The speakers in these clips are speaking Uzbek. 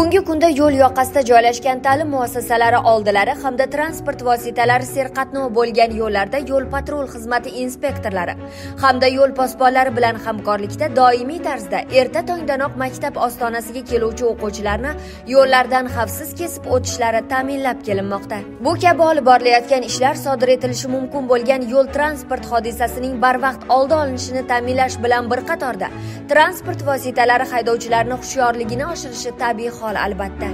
Bugungi kunda yo'l yoqasida joylashgan ta'lim muassasalari oldilari hamda transport vositalari serqatnov bo'lgan yo'llarda yo'l patrul xizmati inspektorlari hamda yo'l posbonlari bilan hamkorlikda doimiy tarzda erta tongdanoq maktab ostonasiga keluvchi o'quvchilarni yo'llardan xavfsiz kesib o'tishlari ta'minlab kelinmoqda. Bu kabi olib borilayotgan ishlar sodir etilishi mumkin bo'lgan yo'l transport hodisasining barvaqt oldi olinishini ta'minlash bilan bir qatorda transport vositalari haydovchilarining hushyorligini oshirishi tabiiy hol albatta.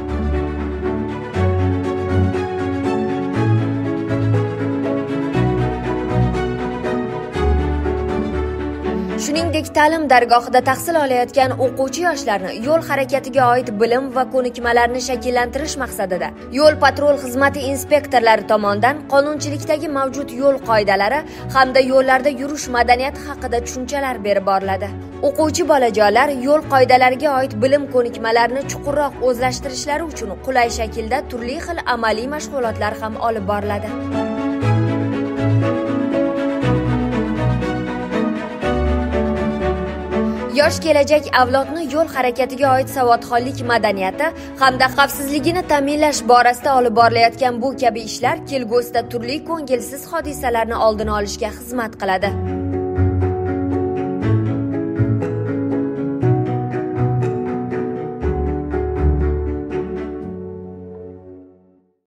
Shuningdek, ta'lim dargohida tahsil olayotgan o'quvchi yoshlarni yo'l harakatiga oid bilim va ko'nikmalarni shakllantirish maqsadida yo'l patrul xizmati inspektorlari tomonidan qonunchilikdagi mavjud yo'l qoidalari hamda yo'llarda yurish madaniyati haqida tushunchalar berib boriladi. O'quvchi bolajonlar yo'l qoidalariga oid bilim ko'nikmalarini chuqurroq o'zlashtirishlari uchun qulay shaklda turli xil amaliy mashg'ulotlar ham olib boriladi. Yosh kelajak avlodni yo'l harakatiga oid savodxonlik madaniyati hamda xavfsizligini ta'minlash borasida olib borilayotgan bu kabi ishlar kelgusida turli ko'ngilsiz hodisalarni oldini olishga xizmat qiladi.